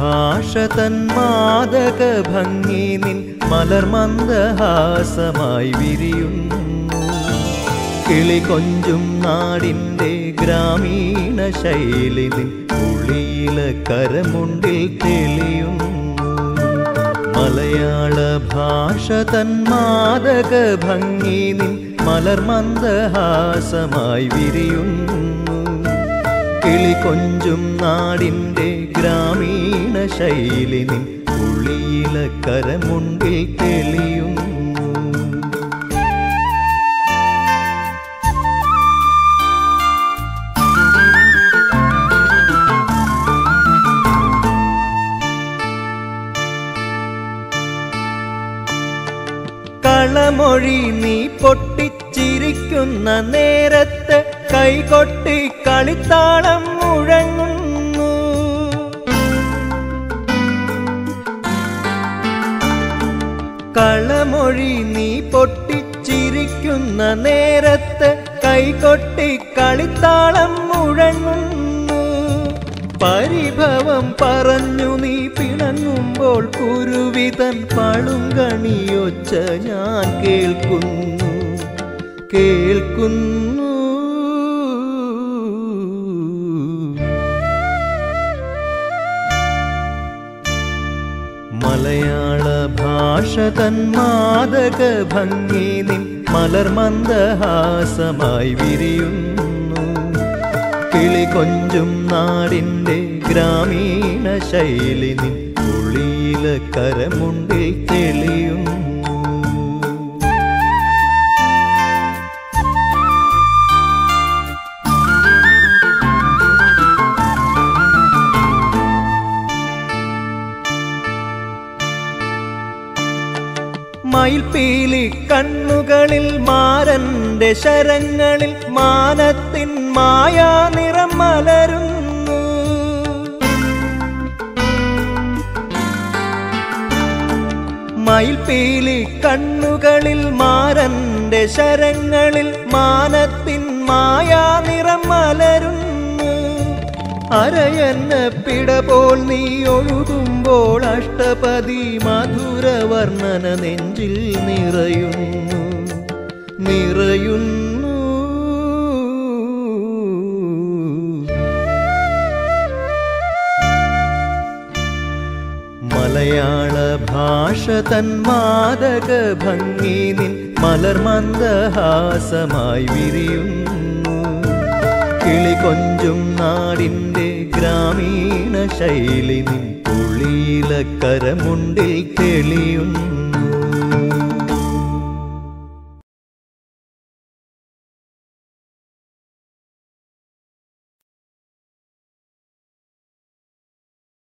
ഭാഷ തൻ മാദക ഭംഗി നിൻ മലർമന്ദഹാസമായി വിരിയുന്നു. കിളി കൊഞ്ചും നാടിൻ്റെ ഗ്രാമീണ ശൈലി നിൻ ഉളിയില കരമുണ്ടിൽ തെളിയുന്നു. മലയാള ഭാഷ തൻ മാദക ഭംഗി നിൻ മലർമന്ദഹാസമായി വിരിയുന്നു. കിളി കൊഞ്ചും നാടിൻ്റെ ഗ്രാമീണ ശൈലി നിൻ ഉളിയില കരമുണ്ടിൽ തെളിയുന്നു. കളമൊഴി നീ പൊട്ടിച്ചിരിക്കുന്ന നേരത്ത് കൈകൊട്ടി കളിത്താളം മുഴങ്ങുന്നു. കളമൊഴി നീ പൊട്ടിച്ചിരിക്കുന്ന നേരത്ത് കൈകൊട്ടി കളിത്താളം മുഴങ്ങുന്നു. പരിഭവം പറഞ്ഞു നീ പിണങ്ങുമ്പോൾ കുരുവിതൻ പളുങ്കണിയൊച്ച ഞാൻ കേൾക്കുന്നു. മലയാള ഭാഷ തൻ മാദക ഭംഗി നിൻ മലർമന്ദഹാസമായി വിരിയുന്നു. കിളി കൊഞ്ചും നാടിൻ്റെ ഗ്രാമീണ ശൈലി നിൻ ഉളിയില കരമുണ്ടിൽ തെളിയുന്നു. മയിൽപീലി കണ്ണുകളിൽ മാരന്റെ ശരങ്ങളിൽ മാനത്തിൻ മായാ നിറം മലരുന്നു. മയിൽപീലി കണ്ണുകളിൽ മാരന്റെ ശരങ്ങളിൽ മാനത്തിൻ മായാ നിറം മലരുന്നു. അരയന്ന പിടപോൽ നീ ഒഴുകുമ്പോൾ അഷ്ടപതി മധുരവർണ്ണന നെഞ്ചിൽ നിറയുന്നു. മലയാള ഭാഷ തൻ മാദക ഭംഗി നിൻ മലർമന്ദഹാസമായി വിരിയുന്നു. കിളി കൊഞ്ചും നാടിൻ്റെ ഗ്രാമീണ ശൈലി നിൻ ഉളിയില കരമുണ്ടിൽ തെളിയുന്നു.